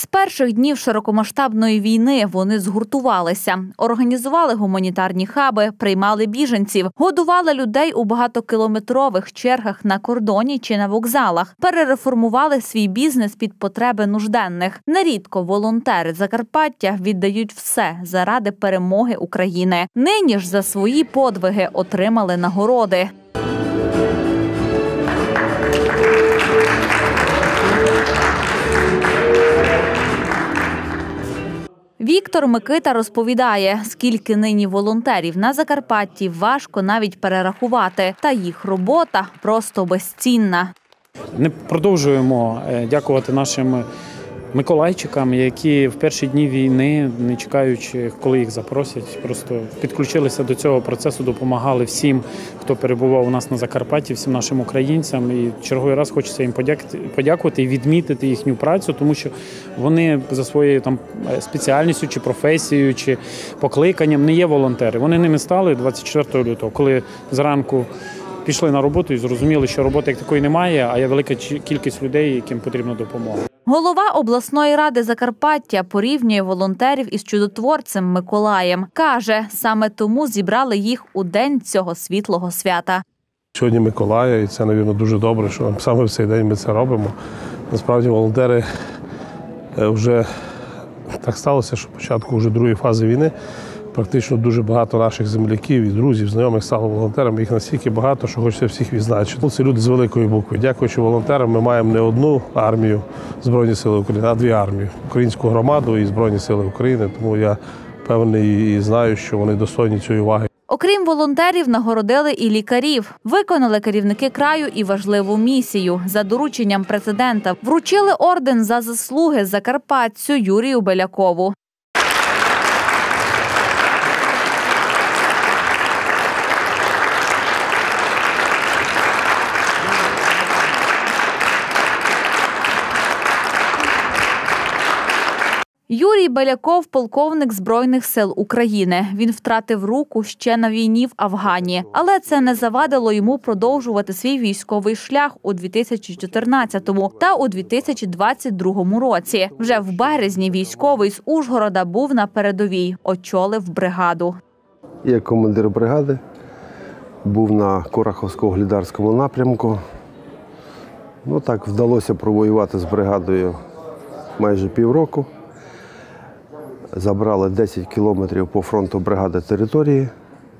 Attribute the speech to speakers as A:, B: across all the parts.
A: перших днів широкомасштабної війни вони згуртувалися, організували гуманітарні хаби, приймали біженців, годували людей у багатокілометрових чергах на кордоні чи на вокзалах, перереформували свій бізнес під потреби нужденних. Нерідко волонтери Закарпаття віддають все заради перемоги України. Нині ж за свої подвиги отримали нагороди. Віктор Микита розповідає, скільки нині волонтерів на Закарпатті важко навіть перерахувати, та їх робота просто безцінна.
B: Ми продовжуємо дякувати нашим миколайчикам, які в перші дні війни, не чекаючи, коли їх запросять, просто підключилися до цього процесу, допомагали всім, хто перебував у нас на Закарпатті, всім нашим українцям. І черговий раз хочеться їм подякувати і відмітити їхню працю, тому що вони за своєю спеціальністю чи професією, чи покликанням не є волонтери. Вони ними стали 24 лютого, коли зранку пішли на роботу і зрозуміли, що роботи як такої немає, а є велика кількість людей, яким потрібна допомога.
A: Голова обласної ради Закарпаття порівнює волонтерів із чудотворцем Миколаєм. Каже, саме тому зібрали їх у день цього світлого свята.
C: Сьогодні Миколая, і це, мабуть, дуже добре, що саме в цей день ми це робимо. Насправді, волонтери вже так сталося, що початку вже другої фази війни практично дуже багато наших земляків і друзів, знайомих стало волонтерами. Їх настільки багато, що хочеться всіх відзначити. Це люди з великої букви. Дякуючи волонтерам, ми маємо не одну армію Збройні Сили України, а дві армії. Українську громаду і Збройні Сили України. Тому я певний і знаю, що вони достойні цієї уваги.
A: Окрім волонтерів, нагородили і лікарів. Виконали керівники краю і важливу місію. За дорученням президента вручили орден за заслуги закарпатцю Юрію Белякову. Юрій Беляков – полковник Збройних сил України. Він втратив руку ще на війні в Афгані. Але це не завадило йому продовжувати свій військовий шлях у 2014-му та у 2022 році. Вже в березні військовий з Ужгорода був на передовій, очолив бригаду.
D: Я командир бригади, був на Кураховсько-Угледарському напрямку. Так вдалося провоювати з бригадою майже півроку. Забрали 10 кілометрів по фронту бригади території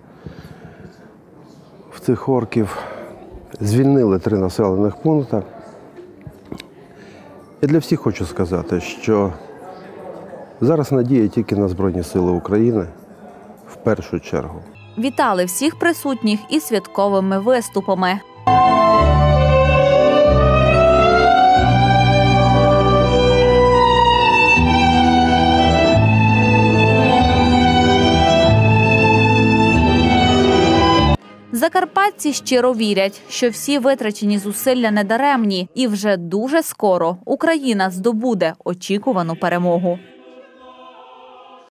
D: в цих орків. Звільнили 3 населених пункти. І для всіх хочу сказати, що зараз надія тільки на Збройні Сили України в першу чергу.
A: Вітали всіх присутніх і святковими виступами. Закарпатці щиро вірять, що всі витрачені зусилля недаремні і вже дуже скоро Україна здобуде очікувану перемогу.